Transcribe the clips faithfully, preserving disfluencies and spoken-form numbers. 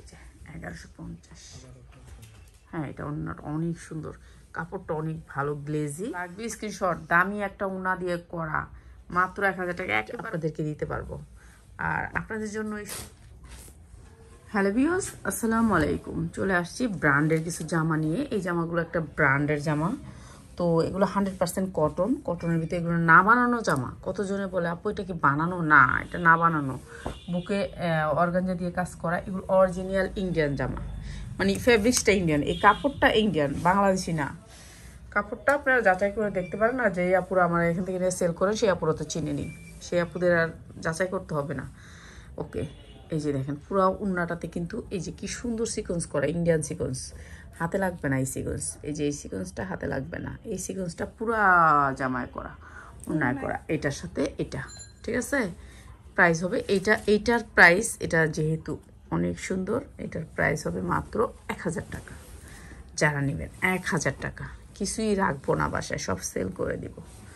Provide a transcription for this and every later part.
যে এগারোশো পঞ্চাশ। হ্যাঁ এটা ওড়নাটা অনেক সুন্দর, কাপড়টা অনেক ভালো গ্লেজি লাগবে। স্ক্রিনশট, দামি একটা ওড়না দিয়ে করা, মাত্র এক হাজার টাকা আপনাদেরকে দিতে পারবো। আর আপনাদের জন্য হ্যালো ভিউয়ার্স, আসসালামু আলাইকুম। চলে আসছি ব্র্যান্ডের কিছু জামা নিয়ে। এই জামাগুলো একটা ব্র্যান্ডের জামা, তো এগুলো হান্ড্রেড পার্সেন্ট কটন। কটনের ভিতরে এগুলো না বানানো জামা। কতজনে বলে আপু এটা কি বানানো? না, এটা না বানানো, বুকে অর্গানজা দিয়ে কাজ করা। এগুলো অরিজিনাল ইন্ডিয়ান জামা, মানে ফেব্রিক্সটা ইন্ডিয়ান, এই কাপড়টা ইন্ডিয়ান, বাংলাদেশি না। কাপড়টা আপনারা যাচাই করে দেখতে পারেন। আর যে আপুরা আমার এখান থেকে সেল করেন সেই আপুরা তো চিনে নিই, সেই আপুদের আর যাচাই করতে হবে না। ওকে, এই যে দেখেন পুরো উন্নাটাতে কিন্তু এই যে কি সুন্দর সিকোয়েন্স করা, ইন্ডিয়ান সিকোয়েন্স। হাতে লাগবে না এই সিকোয়েন্স, এই যে এই সিকোয়েন্সটা হাতে লাগবে না, এই সিকোয়েন্সটা পুরা জামায় করা, উন্নায় করা। এটার সাথে এটা, ঠিক আছে। প্রাইস হবে এইটা, এইটার প্রাইস, এটা যেহেতু অনেক সুন্দর, এটার প্রাইস হবে মাত্র এক হাজার টাকা। যারা নেবেন এক হাজার টাকা, কিছুই রাখবো না বাসায়, সব সেল করে দিব।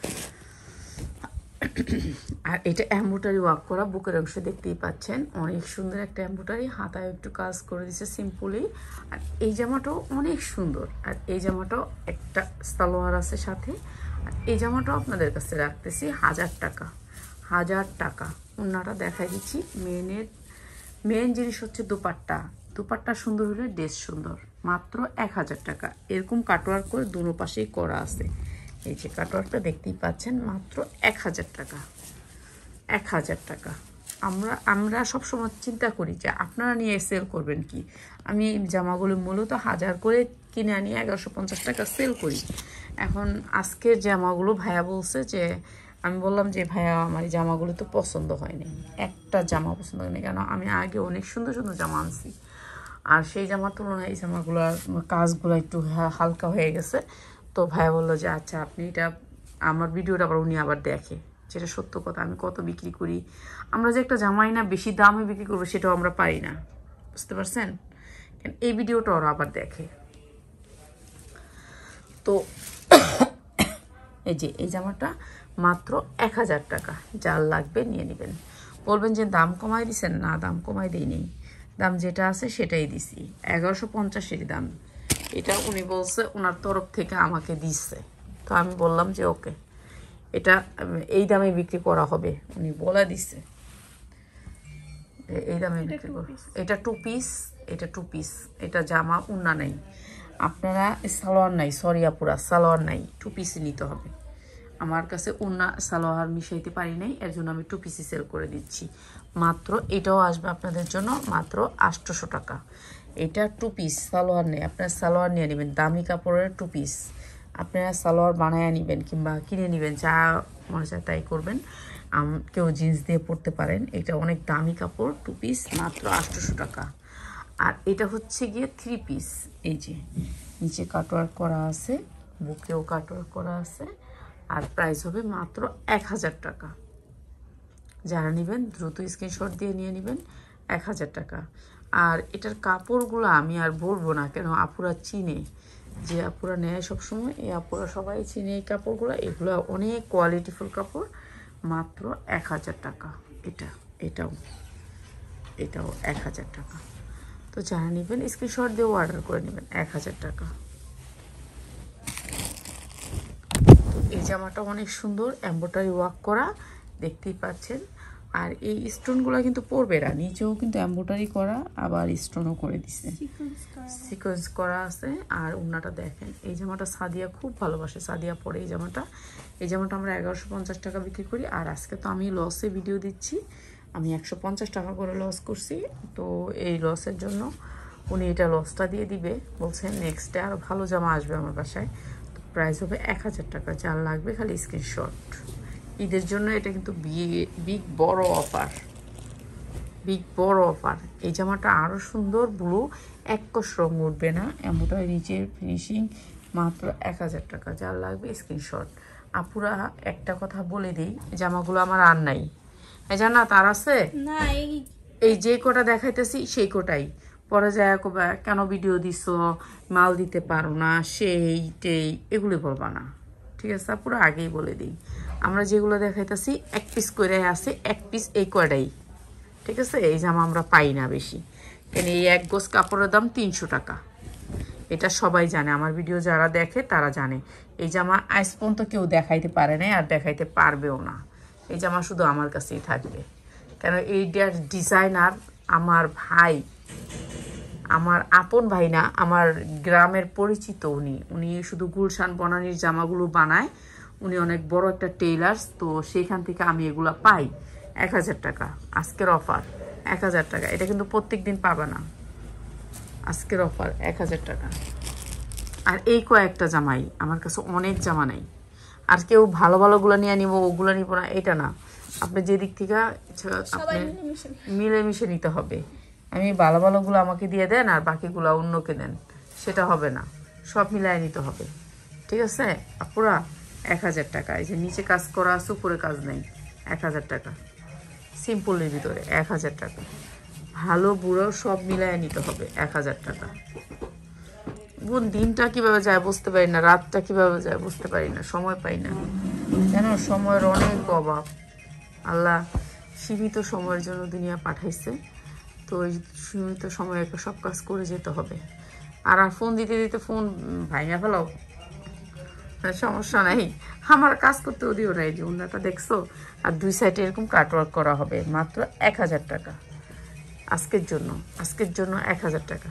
আর এটা এমব্রয়ডারি ওয়ার্ক করা, বুকের অংশ দেখতেই পাচ্ছেন, অনেক সুন্দর একটা এমব্রয়ডারি, হাতায় একটু কাজ করে দিচ্ছে সিম্পলি। আর এই জামাটাও অনেক সুন্দর। আর এই জামাটাও একটা সালোয়ার আছে সাথে। আর এই জামাটাও আপনাদের কাছে রাখতেছি হাজার টাকা, হাজার টাকা। ওড়নাটা দেখাই দিচ্ছি। মেনের মেন জিনিস হচ্ছে দুপাট্টা, দুপাট্টা সুন্দর হলে ড্রেস সুন্দর। মাত্র এক হাজার টাকা। এরকম কাটওয়ার্ক করে দুনো পাশেই করা আছে। এই যে কাটওয়ার্কটা দেখতেই পাচ্ছেন, মাত্র এক হাজার টাকা, এক হাজার টাকা। আমরা আমরা সবসময় চিন্তা করি যে আপনারা নিয়ে সেল করবেন কি। আমি এই জামাগুলো মূলত হাজার করে কিনে আনি, এগারোশো পঞ্চাশ টাকা সেল করি। এখন আজকের জামাগুলো ভাইয়া বলছে যে, আমি বললাম যে ভাইয়া আমার এই জামাগুলো তো পছন্দ হয়নি, একটা জামা পছন্দ হয়নি। কেন, আমি আগে অনেক সুন্দর সুন্দর জামা আনছি, আর সেই জামার তুলনায় এই জামাগুলোর কাজগুলো একটু হালকা হয়ে গেছে। তো ভাইয়া বললো যে আচ্ছা আপনি এটা, আমার ভিডিওটা আবার উনি আবার দেখে, যেটা সত্য কথা। আমি কত বিক্রি করি, আমরা যে একটা জামাই না বেশি দামে বিক্রি করবো সেটাও আমরা পারি না, বুঝতে পারছেন। এই ভিডিওটা ওরা আবার দেখে। তো এই যে এই জামাটা মাত্র এক হাজার টাকা। যার লাগবে নিয়ে নেবেন। বলবেন যে দাম কমাই দিছেন, না দাম কমাই দিই নেই, দাম যেটা আছে সেটাই দিছি। এগারোশো পঞ্চাশেরই দাম। এটা উনি বলছে ওনার তরফ থেকে আমাকে দিচ্ছে, তো আমি বললাম যে ওকে, এটা এই দামে বিক্রি করা হবে, উনি বলে দিচ্ছে এই দামে বিক্রি করা। এটা টু পিস, এটা টু পিস, এটা জামা উন্না নেই, আপনারা সালোয়ার নাই, সরি আপুরা সালোয়ার নাই, টু পিসই নিতে হবে। আমার কাছে উন্না সালোয়ার মিশাইতে পারি নাই, এর জন্য আমি টু পিসই সেল করে দিচ্ছি। মাত্র এটাও আসবে আপনাদের জন্য মাত্র আটশোশো টাকা। এটা টু পিস, সালোয়ার নেই, আপনারা সালোয়ার নিয়ে নেবেন। দামি কাপড়ের টু পিস, আপনারা সালোয়ার বানায় নেবেন কিংবা কিনে নেবেন, যা মনে চায় তাই করবেন। কেউ জিন্স দিয়ে পরতে পারেন। এটা অনেক দামি কাপড়, টু পিস, মাত্র আটশোশো টাকা। আর এটা হচ্ছে গিয়ে থ্রি পিস। এই যে নিচে কাটওয়ার্ক করা আছে, বুকেও কাটওয়ার্ক করা আছে। আর প্রাইস হবে মাত্র এক হাজার টাকা। যারা নেবেন দ্রুত স্ক্রিনশট দিয়ে নিয়ে নেবেন, এক হাজার টাকা। আর এটার কাপড়গুলো আমি আর বলবো না, কেন আপুরা চিনে, যে আপুরা নেয় সবসময়, এই আপুরা সবাই চিনে এই কাপড়গুলো। এগুলো অনেক কোয়ালিটিফুল কাপড়, মাত্র এক হাজার টাকা। এটা এটাও এটাও এক হাজার টাকা। তো যারা নেবেন স্ক্রিনশট দিয়ে অর্ডার করে নেবেন, এক হাজার টাকা। তো এই জামাটা অনেক সুন্দর, এমব্রয়ডারি ওয়ার্ক করা, দেখতেই পাচ্ছেন। আর এই স্টোনগুলো কিন্তু পরবে না, নিচেও কিন্তু এমব্রয়ডারি করা, আবার স্টোনও করে দিছে, সিকোয়েন্স করা আছে। আর ওড়নাটা দেখেন, এই জামাটা সাদিয়া খুব ভালোবাসে, সাদিয়া পরে এই জামাটা। এই জামাটা আমরা এগারোশো পঞ্চাশ টাকা বিক্রি করি। আর আজকে তো আমি লসে ভিডিও দিচ্ছি, আমি একশো পঞ্চাশ টাকা করে লস করছি। তো এই লসের জন্য উনি এটা লসটা দিয়ে দিবে, বলছে নেক্সট ডে আরও ভালো জামা আসবে আমার বাসায়। তো প্রাইস হবে এক হাজার টাকা। যার লাগবে খালি স্ক্রিনশট। ঈদের জন্য এটা কিন্তু বিগ বড় অফার, বিগ বড় অফার। এই জামাটা আরও সুন্দর, ব্লু, এক কষ রঙ উঠবে না, এমনটা নিচের ফিনিশিং, মাত্র এক হাজার টাকা। যার লাগবে স্ক্রিনশট। আপুরা একটা কথা বলে দিই, জামাগুলো আমার আর নাই, এই জানা তার আছে না, এই যে কোটা দেখাইতেছি সেই কোটাই। পরে যায় কেন ভিডিও দিছ, মাল দিতে পারো না, সেই টেই এগুলি বলবা না, ঠিক আছে আপুরা, আগেই বলে দিই। আমরা যেগুলো দেখাইতেছি এক পিস করে আছে, এক পিস এই কয়টাই, ঠিক আছে। এই জামা আমরা পাই না বেশি, এই এক গজ কাপড়ের দাম তিনশো টাকা। এটা সবাই জানে, আমার ভিডিও যারা দেখে তারা জানে। এই জামা আজ পর্যন্ত কেউ দেখাইতে পারে নাই আর দেখাইতে পারবেও না। এই জামা শুধু আমার কাছেই থাকবে, কেন এইটার ডিজাইনার আমার ভাই, আমার আপন ভাই না, আমার গ্রামের পরিচিত উনি। উনি শুধু গুলশান বনানীর জামাগুলো বানায়, উনি অনেক বড় একটা টেইলার্স। তো সেইখান থেকে আমি এগুলা পাই এক হাজার টাকা। আজকের অফার এক হাজার টাকা। এটা কিন্তু প্রত্যেক দিন পাবা না, আজকের অফার এক হাজার টাকা। আর এই কয়েকটা জামাই, আমার কাছে অনেক জামা নেই। আর কেউ ভালো ভালোগুলো নিয়ে নিব ওগুলো নিব না, এটা না। আপনি যে দিক থেকে আপনি মিলেমিশে নিতে হবে। আমি ভালো ভালোগুলো আমাকে দিয়ে দেন আর বাকিগুলো অন্যকে দেন, সেটা হবে না। সব মিলাই নিতে হবে, ঠিক আছে আপুরা? এক হাজার টাকা। এই যে নিচে কাজ করা আছে, উপরে কাজ নেই, এক হাজার টাকা। সিম্পলের ভিতরে এক হাজার টাকা। ভালো বুড়ো সব মিলাই নিতে হবে, এক হাজার টাকা। বোন দিনটা কিভাবে যায় বুঝতে পারি না, রাতটা কিভাবে যায় বুঝতে পারি না, সময় পাই না। কেন সময়ের অনেক অভাব। আল্লাহ সীমিত সময়ের জন্য দুনিয়া পাঠাইছে, তো ওই সীমিত সময়ে সব কাজ করে যেতে হবে। আর আর ফোন দিতে দিতে ফোন ভাঙা ফেলাও, সমস্যা নাই, আমার কাজ করতেও দিও না। এই যে উন্নাটা দেখছো, আর দুই সাইডে এরকম কাটওয়ার্ক করা হবে, মাত্র এক হাজার টাকা আজকের জন্য। আজকের জন্য এক হাজার টাকা,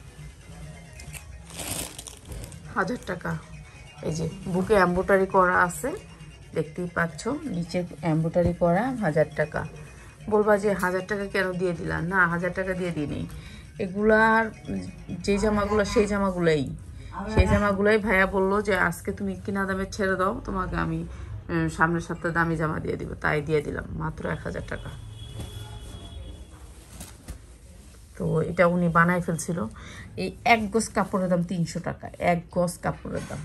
হাজার টাকা। এই যে বুকে এমব্রয়ডারি করা আছে, দেখতেই পাচ্ছ, নিচে এমব্রয়ডারি করা, হাজার টাকা। বলবা যে হাজার টাকা কেন দিয়ে দিলাম? না, হাজার টাকা দিয়ে দিই নেই। এগুলার যে জামাগুলো সেই জামাগুলোই সেই জামাগুলোই ভাইয়া বললো যে আজকে তুমি কিনা দামে ছেড়ে দাও, তোমাকে আমি সামনের সপ্তাহে দামি জামা দিয়ে দিব। তাই দিয়ে দিলাম মাত্র এক হাজার টাকা। তো এটা উনি বানায় ফেলছিল। এই এক গজ কাপড়ের দাম তিনশো টাকা, এক গজ কাপড়ের দাম।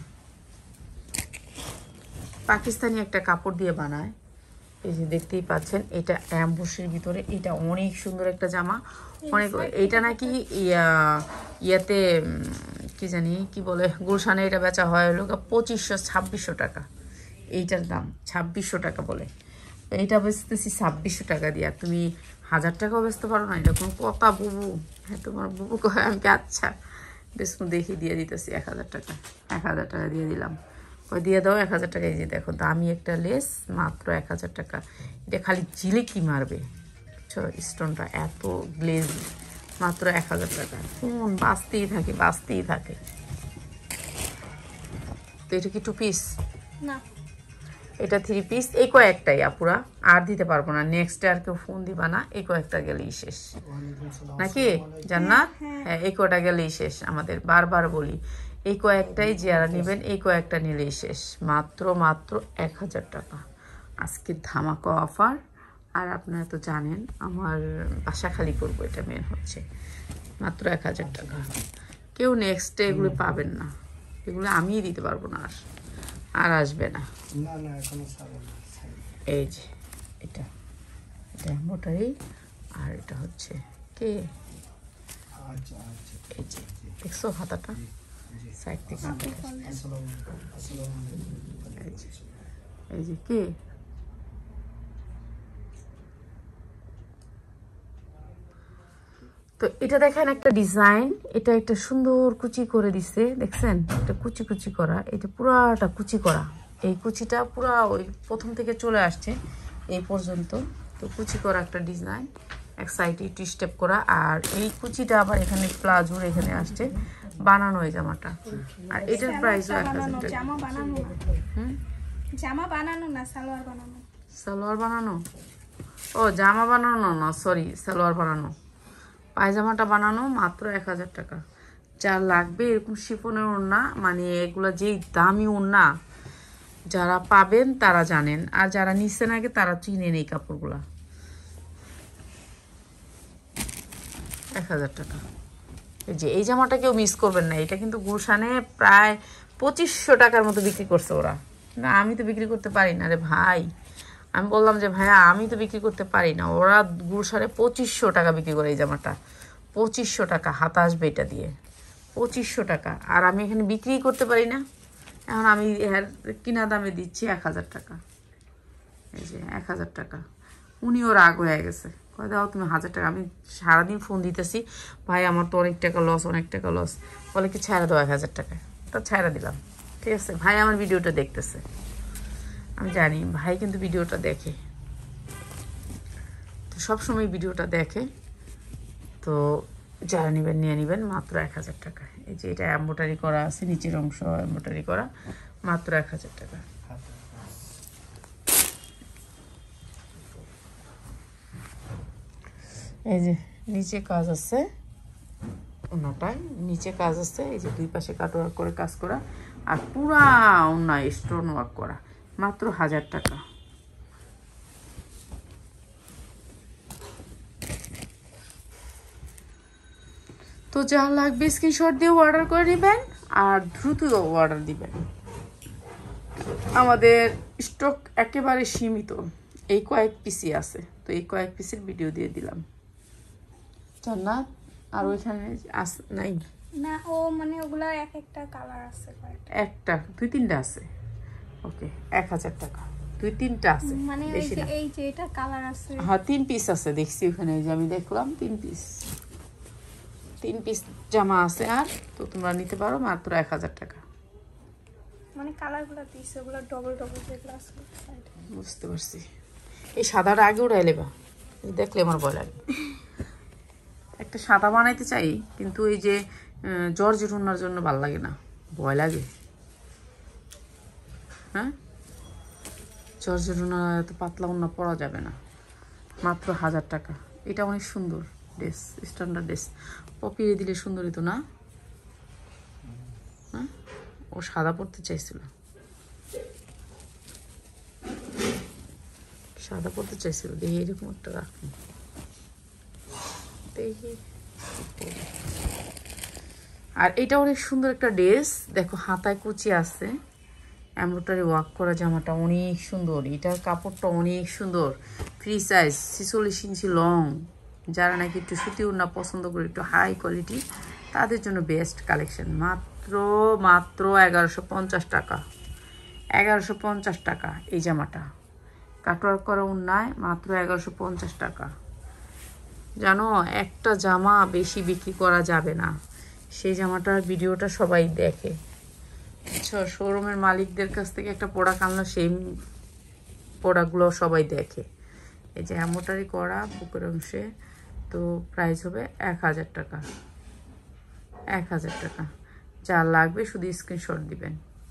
পাকিস্তানি একটা কাপড় দিয়ে বানায়, এই যে দেখতেই পাচ্ছেন। এটা অ্যাম্বুসের ভিতরে, এটা অনেক সুন্দর একটা জামা। অনেক, এইটা নাকি ইয়া ইয়াতে কি জানি কি বলে, গুলশানে এটা বেচা হয় হলো পঁচিশশো ছাব্বিশশো টাকা। এইটার দাম ছাব্বিশশো টাকা বলে, এইটা বেচতেছি ছাব্বিশশো টাকা দিয়ে। তুমি হাজার টাকাও বেচতে পারো না, এটা কোনো কথা বুবু? হ্যাঁ তোমার বুবু কয়, আমি আচ্ছা বেশ দেখি দিয়ে দিতেছি এক হাজার টাকা। এক হাজার টাকা দিয়ে দিলাম, ওই দিয়ে দাও এক হাজার টাকা। এই যে দেখো দামি একটা লেস, মাত্র এক হাজার টাকা। এটা খালি জিলিকি মারবে, বুঝছো? স্টোনটা এত গ্লেজ, মাত্র এক হাজার টাকা। কোন বাঁচতেই থাকে বাঁচতেই থাকে। তো এটা কি টু পিস না, এটা থ্রি পিস। এই কয়েকটাই আপুরা, আর দিতে পারবো না। নেক্সট আর কেউ ফোন দিবা না, এই কয়েকটা গেলেই শেষ নাকি জান্নাত? হ্যাঁ, এই কয়টা গেলেই শেষ আমাদের। বারবার বলি, এই কয়েকটাই যারা নেবেন, এই কয়েকটা নিলেই শেষ। মাত্র মাত্র এক হাজার টাকা আজকে ধামাকা অফার। আর আপনারা তো জানেন আমার বাসা খালি করবো, এটা মেন হচ্ছে। মাত্র এক হাজার টাকা। কেউ নেক্সটে এগুলো পাবেন না, এগুলো আমিই দিতে পারবো না, আর আর আসবে না। এই যে এটা এটা মোটাই, আর এটা হচ্ছে কে, এই যে দেখছো হাতাটা সাইড থেকে, এই যে কে, তো এটা দেখেন একটা ডিজাইন, এটা একটা সুন্দর কুচি করে দিছে, দেখছেন? এটা কুচি কুচি করা, এটা পুরাটা কুচি করা। এই কুচিটা পুরা ওই প্রথম থেকে চলে আসছে এই পর্যন্ত। তো কুচি করা একটা ডিজাইন, এক সাইডে টি স্টেপ করা। আর এই কুচিটা আবার এখানে প্লাজোর এখানে আসছে বানানো এই জামাটা। আর এটার প্রাইসও এক হাজার টাকা। জামা বানানো, হুম, জামা বানানো না, সালোয়ার বানানো। সালোয়ার বানানো, ও জামা বানানো না, সরি, সালোয়ার বানানো। পায়জামাটা বানানো মাত্র এক হাজার টাকা। যার লাগবে এরকম শিফনের ওড়না, মানে এগুলো যেই দামি ওড়না, যারা পাবেন তারা জানেন, আর যারা নিচ্ছেন আগে তারা চিনেন এই কাপড়গুলা। এক হাজার টাকা। এই যে এই জামাটা কেউ মিস করবেন না, এটা কিন্তু গুলশানে প্রায় পঁচিশশো টাকার মতো বিক্রি করছে ওরা। না আমি তো বিক্রি করতে পারি না রে ভাই। আমি বললাম যে ভাইয়া আমি তো বিক্রি করতে পারি না, ওরা গুলশানে পঁচিশশো টাকা বিক্রি করে এই জামাটা। পঁচিশশো টাকা হাত আসবে এটা দিয়ে, পঁচিশশো টাকা। আর আমি এখানে বিক্রি করতে পারি না, এখন আমি এর কিনা দামে দিচ্ছি এক হাজার টাকা। এই যে এক হাজার টাকা। উনিও রাগ হয়ে গেছে, কয় দাও তুমি হাজার টাকা। আমি সারাদিন ফোন দিতেছি, ভাই আমার তো অনেক টাকা লস, অনেক টাকা লস। বলে কি ছাড়া দাও এক হাজার টাকা, তা ছাড়া দিলাম। ঠিক আছে, ভাই আমার ভিডিওটা দেখতেছে, আমি জানি ভাই কিন্তু ভিডিওটা দেখে, তো সবসময় ভিডিওটা দেখে। তো যারা নেবেন নিয়ে নেবেন মাত্র এক হাজার টাকা। এই যে এটা এমব্রয়ডারি করা আছে, নিচের অংশ এমব্রয়ডারি করা, মাত্র এক হাজার টাকা। এই যে নিচে কাজ আছে, ওনাটায় নিচে কাজ আছে, এই যে দুই পাশে কাট ওয়ার্ক করে কাজ করা, আর পুরা ওনা স্টোন ওয়ার্ক করা, মাত্র হাজার টাকা। তো যা লাগবে স্ক্রিনশট দিয়ে অর্ডার করে নেবেন, আর দ্রুত অর্ডার দিবেন। আমাদের স্টক একেবারে সীমিত, এই কয়েক পিসি আছে, তো এই কয়েক পিসের ভিডিও দিয়ে দিলাম। জান্নাত আর ওইখানে নাই না, ও মানে ওগুলা এক একটা কালার আছে, একটা দুই তিনটা আছে। ওকে, এক হাজার টাকা, দুই তিনটা আছে, মানে বেশি না। এই যে এটা কালার আছে, হ্যাঁ তিন পিস আছে, দেখছি ওখানে, যে আমি দেখলাম তিন পিস, তিন পিস জামা আছে। আর তো তোমরা নিতে পারো মাত্র এক হাজার টাকা। মানে কালারগুলো দিছে, ওগুলো ডবল ডবল যেগুলো আছে। বুঝতে পারছি। এই সাদাটা আগে উড়াই লেবা, দেখলে আমার ভয় লাগে। একটা সাদা বানাইতে চাই, কিন্তু এই যে জর্জেট ওনার জন্য ভালো লাগে না, ভয় লাগে। হ্যাঁ, জর্জেট ওনা এত পাতলা ওনা পরা যাবে না। মাত্র হাজার টাকা। এটা অনেক সুন্দর ড্রেস, স্ট্যান্ডার্ড ড্রেস। পপিয়ে দিলে সুন্দর হতো না? হ্যাঁ, ও সাদা পরতে চাইছিল, সাদা পরতে চাইছিল। দেখি এরকম একটা রাখুন, দেখি। আর এটা অনেক সুন্দর একটা ড্রেস, দেখো হাতায় কুচি আছে, এমব্রয়ডারি ওয়ার্ক করা, জামাটা অনেক সুন্দর। এটার কাপড়টা অনেক সুন্দর, ফ্রি সাইজ, ছিচল্লিশ ইঞ্চি লং। যারা নাকি একটু সুতি ওড়না পছন্দ করে, একটু হাই কোয়ালিটি, তাদের জন্য বেস্ট কালেকশন। মাত্র মাত্র এগারোশো পঞ্চাশ টাকা, এগারোশো পঞ্চাশ টাকা এই জামাটা। কাটওয়ার্ক করা ওড়নায় মাত্র এগারোশো পঞ্চাশ টাকা। জানো, একটা জামা বেশি বিক্রি করা যাবে না, সেই জামাটার ভিডিওটা সবাই দেখে। আচ্ছা, শোরুমের মালিকদের কাছ থেকে একটা প্রোডাক্ট আনলো, সেই প্রোডাক্টগুলো সবাই দেখে। এই যে এমব্রয়ডারি করা বুকের অংশে, তো প্রাইস হবে এক হাজার টাকা, এক হাজার টাকা। যা লাগবে শুধু স্ক্রিনশট দিবেন,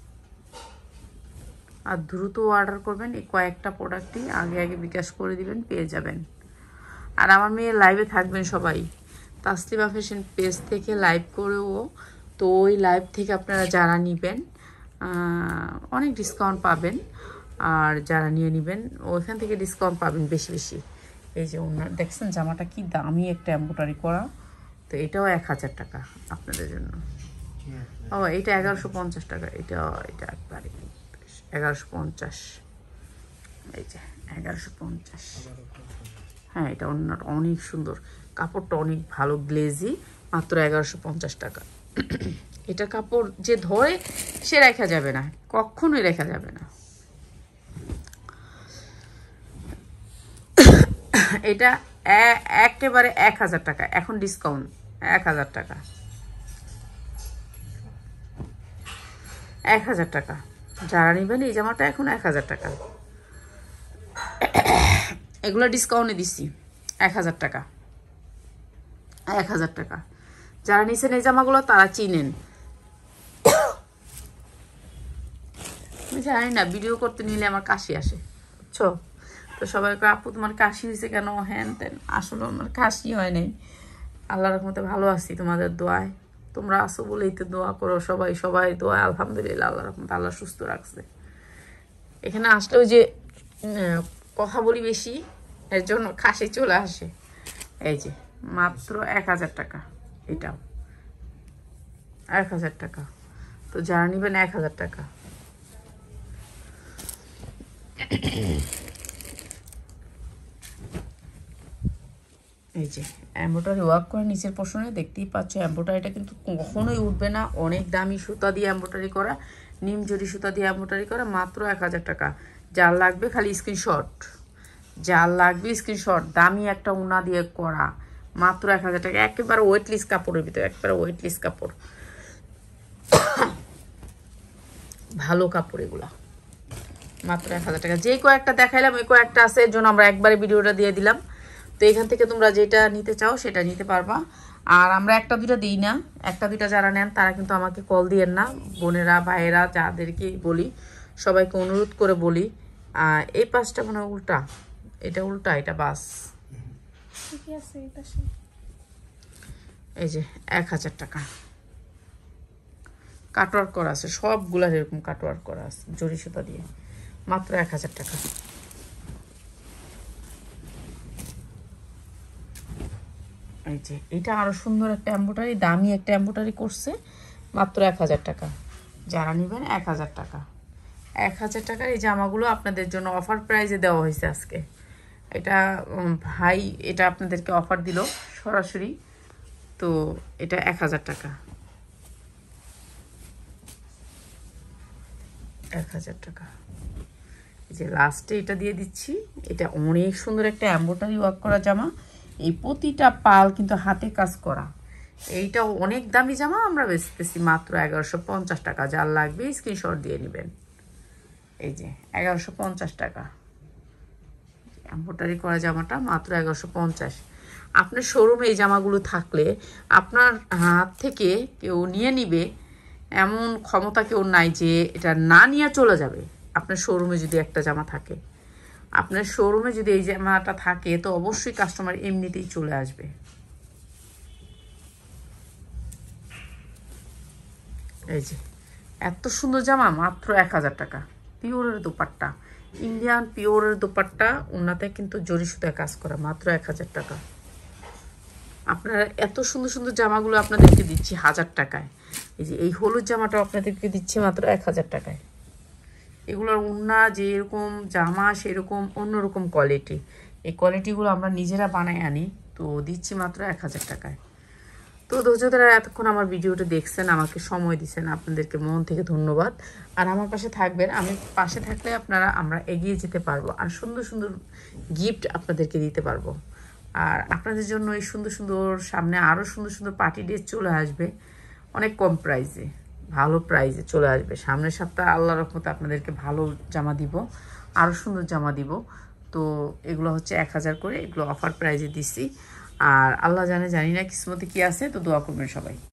আর দ্রুত অর্ডার করবেন। এই কয়েকটা প্রোডাক্টই আগে আগে বিকাশ করে দিবেন, পেয়ে যাবেন। আর আমার মেয়ে লাইভে থাকবেন সবাই, তাসলিমা ফ্যাশন পেজ থেকে লাইভ করেও, তো ওই লাইভ থেকে আপনারা যারা নেবেন অনেক ডিসকাউন্ট পাবেন, আর যারা নিয়ে নেবেন ওইখান থেকে ডিসকাউন্ট পাবেন বেশি বেশি। এই যে ওনার দেখছেন জামাটা কি দামি একটা এমব্রয়ডারি করা, তো এটাও এক হাজার টাকা আপনাদের জন্য। ও এটা এগারোশো পঞ্চাশ টাকা, এটা এটা একবারে এগারোশো পঞ্চাশ। এই যে এগারোশো পঞ্চাশ। হ্যাঁ, এটা অন্যটা অনেক সুন্দর, কাপড়টা অনেক ভালো গ্লেজি, মাত্র এগারোশো পঞ্চাশ টাকা। এটা কাপড় যে ধরে সে রেখা যাবে না, কখনোই রেখা যাবে না। এটা একেবারে এক হাজার টাকা, এখন ডিসকাউন্ট এক হাজার টাকা, এক হাজার টাকা। যারা নেবেন এই জামাটা এখন এক হাজার টাকা, এগুলো ডিসকাউন্টে দিচ্ছি এক হাজার টাকা, এক হাজার টাকা। যারা নিছেন এই জামাগুলো তারা চিনেন। আমি জানি না, ভিডিও করতে নিলে আমার কাশি আসে, বুঝছো? তো সবাই আপু তোমার কাশি হয়েছে কেন, হ্যান তেন। আসলে আমার কাশি হয় নাই, আল্লাহর রহমতে ভালো আছি তোমাদের দোয়ায়। তোমরা আসো বলেই তো দোয়া করো সবাই, সবাই দোয়া, আলহামদুলিল্লাহ আল্লাহর রহমতে আল্লাহ সুস্থ রাখছে। এখানে আসলে ওই যে কথা বলি বেশি, এর জন্য কাশি চলে আসে। এই যে মাত্র এক হাজার টাকা, এটাও এক হাজার টাকা। তো যারা নেবেন এক হাজার টাকা। এই যে এমব্রয়ডারি ওয়ার্ক করে নিচের পোর্শনে দেখতেই পাচ্ছ, এমব্রয়ডারিটা কিন্তু কখনোই উঠবে না, অনেক দামি সুতা দিয়ে এমব্রয়ডারি করা, নিম জরি সুতা দিয়ে এমব্রয়ডারি করা, মাত্র এক হাজার টাকা। যার লাগবে খালি স্ক্রিনশট, যা লাগবে স্ক্রিনশট। দামি একটা উনা দিয়ে করা, মাত্র এক হাজার টাকা। একেবারে ওয়েটলেস কাপড়ের ভিতরে, একেবারে ওয়েটলেস কাপড়, ভালো কাপড় এগুলা, মাত্র এক হাজার টাকা। যে কয়েকটা দেখাইলাম ওই কয়েকটা আছে, এর জন্য আমরা একবারে ভিডিওটা দিয়ে দিলাম। তো এখান থেকে তোমরা যেটা নিতে চাও সেটা নিতে পারবা। আর আমরা একটা দুইটা দিই না, একটা দুইটা যারা নেন তারা কিন্তু আমাকে কল দিয়েন না, বোনেরা ভাইয়েরা যাদেরকে বলি সবাইকে অনুরোধ করে বলি। আর এই পাশটা মানে উল্টা, এটা উল্টা, এটা বাস। এই যে এক হাজার টাকা কাটওয়ার্ক করা আছে, সবগুলার এরকম কাটওয়ার্ক করা আছে জরি সুতা দিয়ে, মাত্র এক হাজার টাকা। এই যে এটা আরো সুন্দর একটা এমব্রয়ডারি, দামি একটা এমব্রয়ডারি করছে, মাত্র এক হাজার টাকা। যারা নেবেন এক হাজার টাকা, এক হাজার টাকার এই জামাগুলো আপনাদের জন্য অফার প্রাইজে দেওয়া হয়েছে আজকে। এটা ভাই এটা আপনাদেরকে অফার দিল সরাসরি, তো এটা এক হাজার টাকা, এক হাজার টাকা। এই যে লাস্টে এটা দিয়ে দিচ্ছি, এটা অনেক সুন্দর একটা এমব্রয়ডারি ওয়ার্ক করা জামা। এই প্রতিটা পাল কিন্তু হাতে কাজ করা। এইটাও অনেক দামি জামা, আমরা বেচতেছি মাত্র এগারোশো পঞ্চাশ টাকা। যার লাগবে স্ক্রিনশট দিয়ে নেবেন। এই যে এগারোশো পঞ্চাশ টাকা এমব্রয়ডারি করা জামাটা, মাত্র এগারোশো পঞ্চাশ। আপনার শোরুমে এই জামাগুলো থাকলে আপনার হাত থেকে কেউ নিয়ে নিবে এমন ক্ষমতা কেউ নাই যে এটা না নিয়ে চলে যাবে। আপনার শোরুমে যদি একটা জামা থাকে, আপনার শোরুমে যদি এই জামাটা থাকে, তো অবশ্যই কাস্টমার এমনিতেই চলে আসবে। এই যে এত সুন্দর জামা, মাত্র এক হাজার টাকা। পিওরের দোপাট্টা, ইন্ডিয়ান পিওরের দোপাট্টা, ওনাতে কিন্তু জরি সুতায় কাজ করা, মাত্র এক হাজার টাকা। আপনারা এত সুন্দর সুন্দর জামাগুলো আপনাদেরকে দিচ্ছি হাজার টাকায়। এই যে এই হলুদ জামাটা আপনাদেরকে দিচ্ছি মাত্র এক হাজার টাকায়। এগুলোর উন্না যেরকম জামা সেরকম অন্যরকম কোয়ালিটি, এই কোয়ালিটিগুলো আমরা নিজেরা বানাই আনি, তো দিচ্ছি মাত্র এক হাজার টাকায়। তো ধৈর্যধারা এতক্ষণ আমার ভিডিওটা দেখছেন, আমাকে সময় দিচ্ছেন, আপনাদেরকে মন থেকে ধন্যবাদ। আর আমার পাশে থাকবেন, আমি পাশে থাকলে আপনারা আমরা এগিয়ে যেতে পারবো, আর সুন্দর সুন্দর গিফট আপনাদেরকে দিতে পারবো। আর আপনাদের জন্য এই সুন্দর সুন্দর সামনে আরও সুন্দর সুন্দর পার্টি ড্রেস চলে আসবে, অনেক কম প্রাইসে, ভালো প্রাইসে চলে আসবে। সামনের সপ্তাহে আল্লাহর রহমতে আপনাদেরকে ভালো জামা দিব, আরও সুন্দর জামা দিব। তো এগুলো হচ্ছে এক হাজার করে, এগুলো অফার প্রাইসে দিচ্ছি। আর আল্লাহ জানে, জানি না কিসমতে কি আছে, তো দোয়া করবেন সবাই।